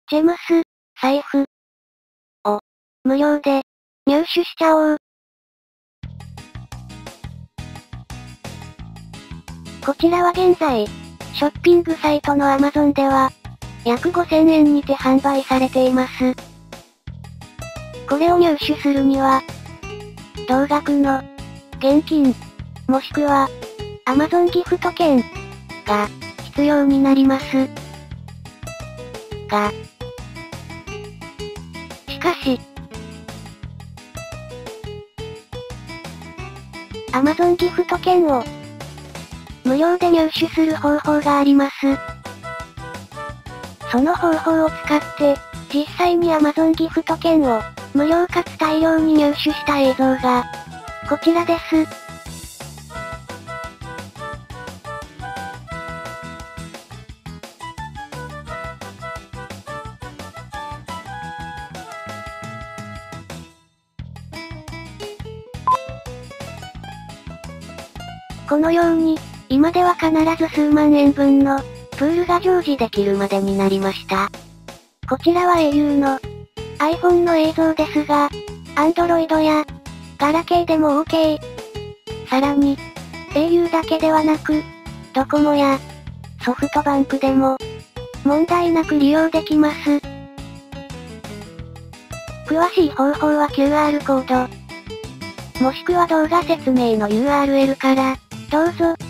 ジェムス、財布を無料で入手しちゃおう。こちらは現在、ショッピングサイトの Amazon では、約5000円にて販売されています。これを入手するには、同額の現金、もしくは Amazon ギフト券が必要になります。が、しかし、Amazon ギフト券を無料で入手する方法があります。その方法を使って、実際に Amazon ギフト券を無料かつ大量に入手した映像が、こちらです。このように、今では必ず数万円分のプールが常時できるまでになりました。こちらは au の iPhone の映像ですが、Android やガラケーでも OK。さらに、au だけではなく、ドコモやソフトバンクでも問題なく利用できます。詳しい方法は QR コード、もしくは動画説明の URL から、どうぞ。